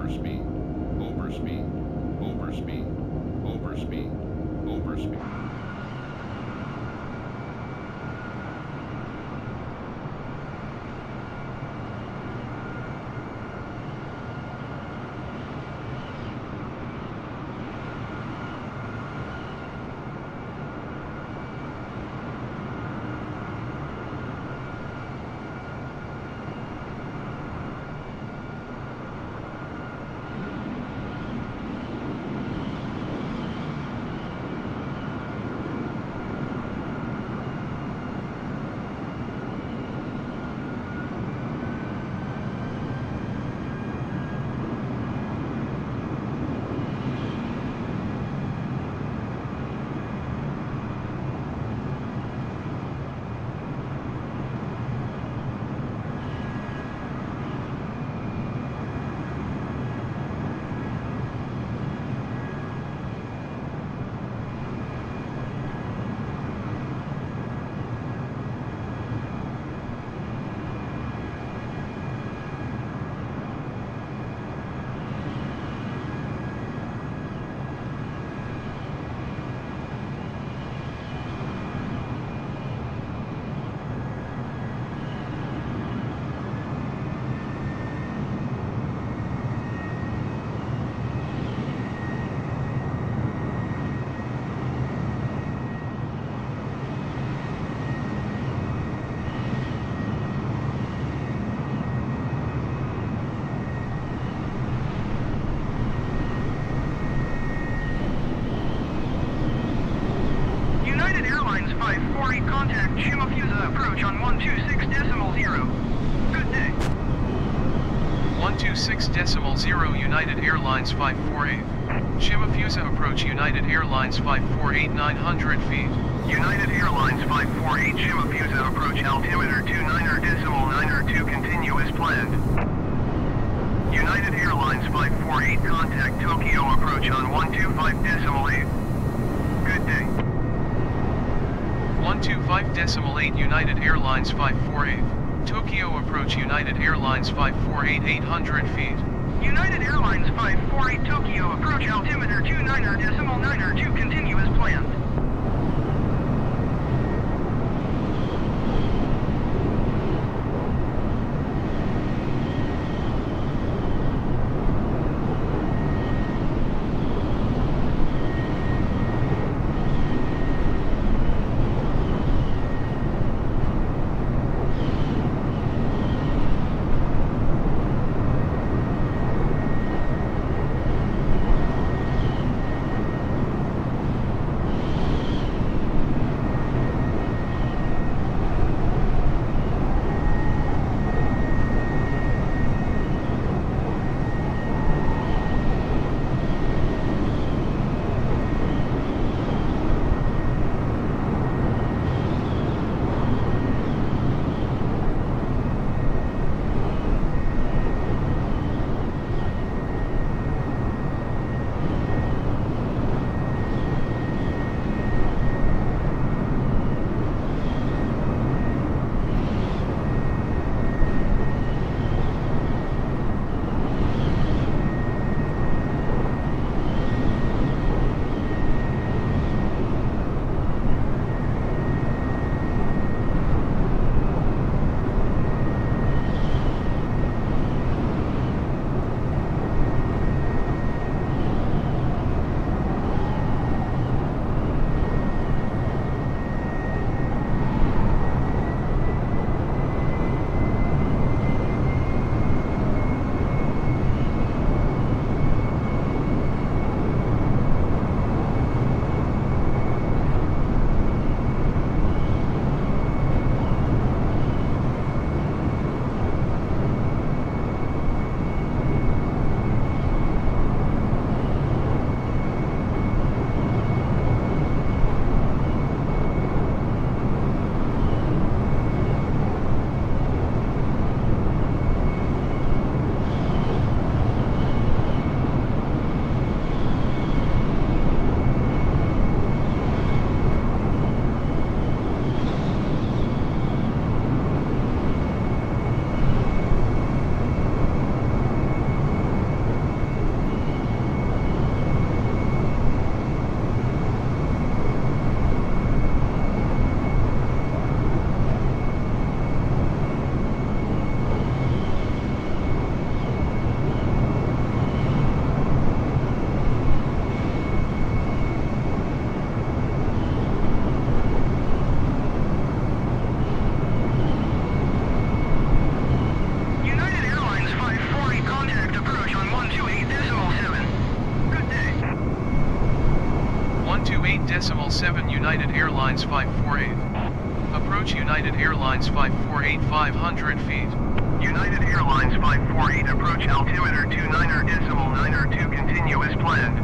overspeed, overspeed, overspeed, overspeed, overspeed. United Airlines 548 contact Shimofusa approach on 126.0. Good day. 126.0 United Airlines 548. Shimofusa approach United Airlines 548 900 feet. United Airlines 548 Shimofusa approach altimeter 29.902 continue as planned. United Airlines 548 contact Tokyo approach on 125.8. Good day. 125.8 United Airlines 548. Tokyo approach United Airlines 548 800 feet. United Airlines 548 Tokyo approach altimeter 29.902 continue as planned. United Airlines 548. Approach United Airlines 548 500 feet. United Airlines 548, approach altimeter 29.902, continue as planned.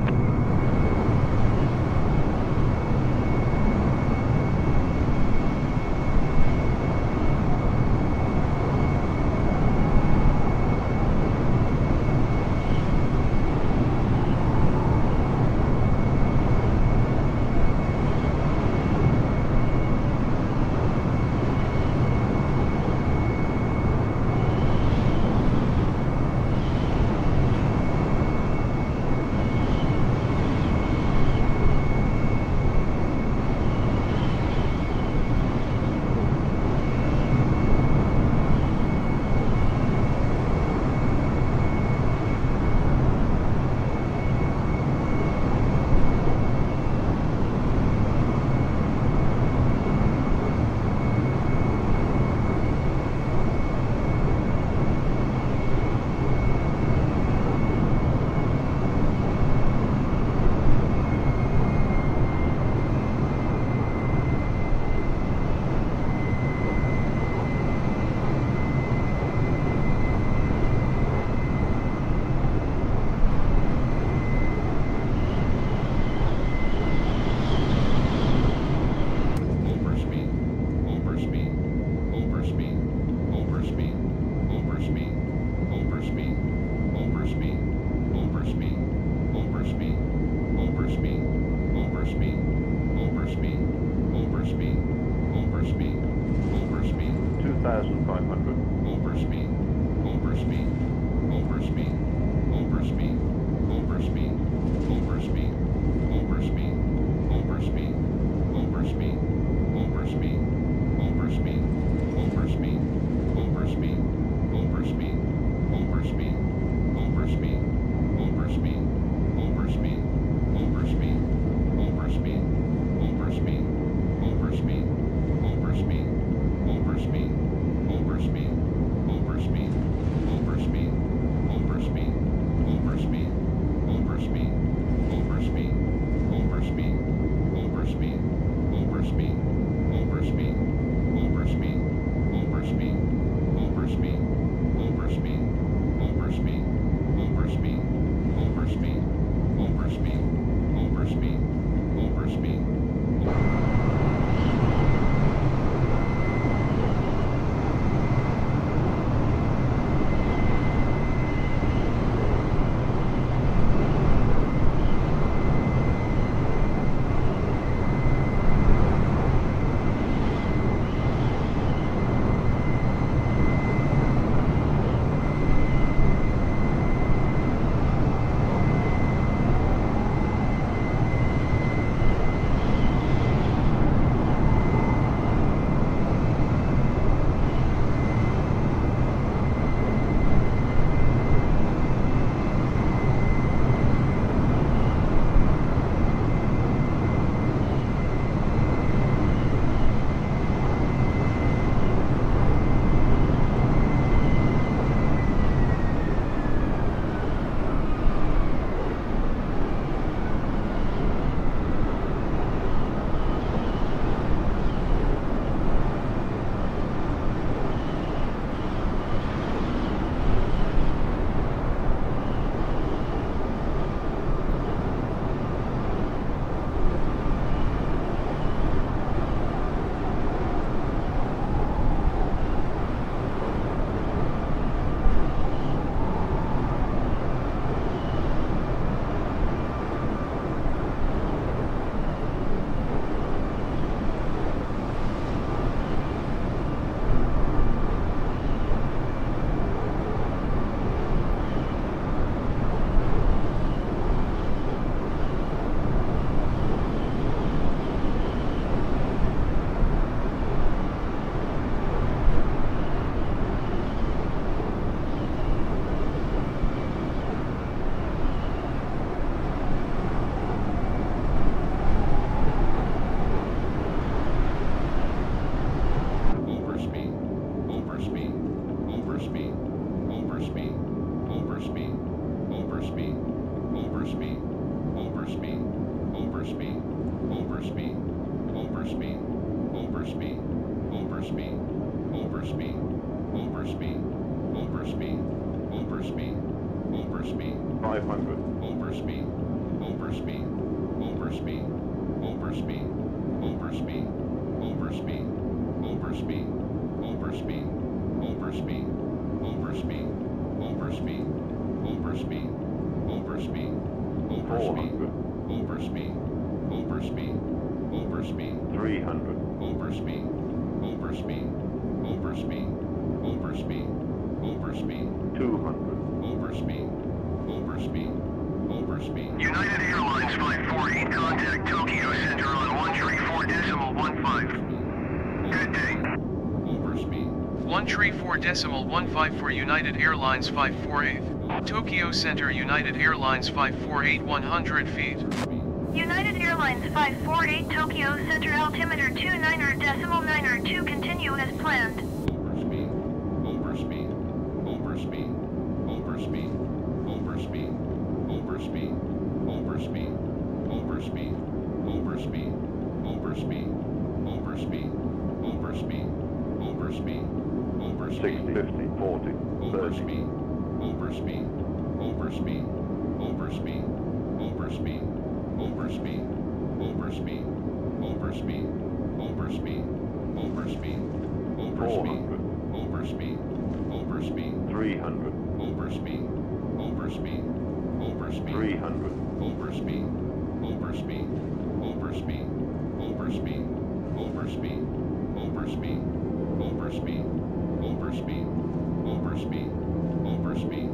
overspeed, 500, overspeed, overspeed, overspeed, overspeed, overspeed, overspeed, overspeed, overspeed, overspeed, overspeed, overspeed, overspeed, overspeed, overspeed, 400, overspeed, overspeed, overspeed, 300, overspeed, overspeed, overspeed, overspeed, overspeed, 200, overspeed, overspeed, overspeed, United Airlines 548, contact Tokyo Center on 134.15. Good day. overspeed, 134.15 for United Airlines 548. Tokyo Center United Airlines 548 100 feet. United Airlines 548, Tokyo Center altimeter 29.92, continue as planned. overspeed, overspeed, overspeed, overspeed, overspeed, overspeed, overspeed, overspeed, overspeed, overspeed, overspeed, overspeed, overspeed, overspeed, 60, 50, 40, 30, overspeed, overspeed, overspeed, overspeed, overspeed, overspeed, overspeed, overspeed, overspeed, overspeed, overspeed, 400, overspeed, overspeed, 300, overspeed, overspeed, overspeed, 300, overspeed, overspeed, overspeed, overspeed, overspeed, overspeed, overspeed, overspeed, overspeed, overspeed.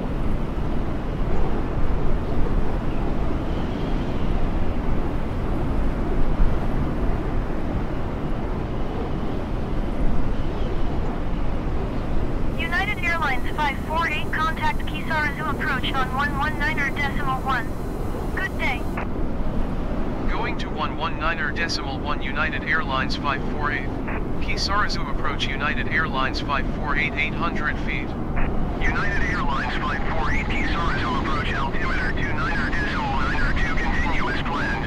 United Airlines 548, contact Kisarazu approach on 119.1. Good day. Going to 119.1 United Airlines 548. Kisarazu approach United Airlines 548 800 feet. United Airlines 548, Kisarazu approach altimeter 29.92, continue as planned.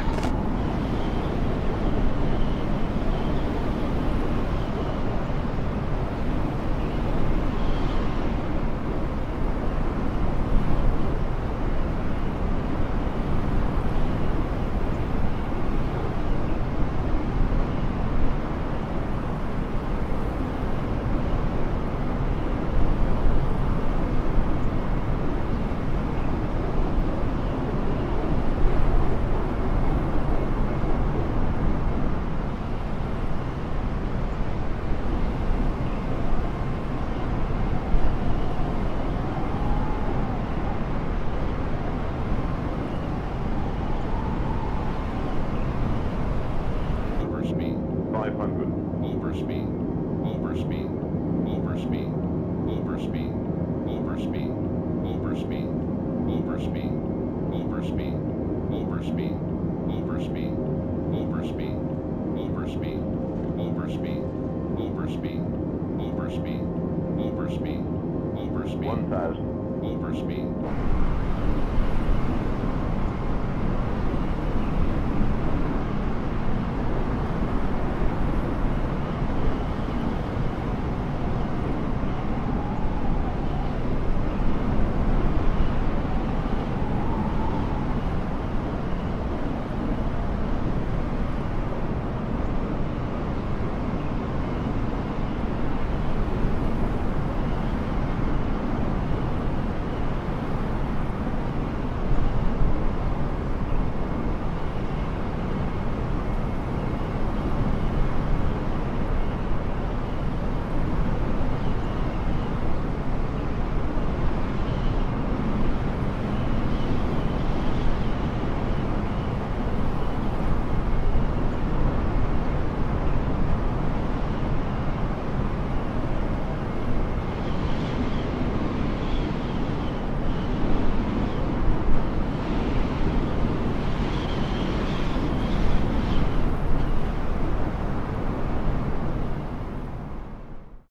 Overspeed, 500, overspeed, overspeed, overspeed, overspeed, overspeed, overspeed, overspeed, overspeed, overspeed, overspeed, overspeed, overspeed, overspeed, overspeed, overspeed, overspeed, overspeed, 1000, overspeed.